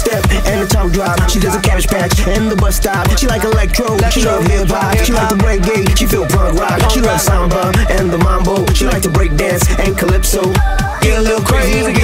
step and the tongue drop. She does a cabbage patch and the bus stop. She like electro, she love hip hop. She like the reggae, she feel punk rock. She love samba and the mambo. She like to break dance and calypso. Get a little crazy.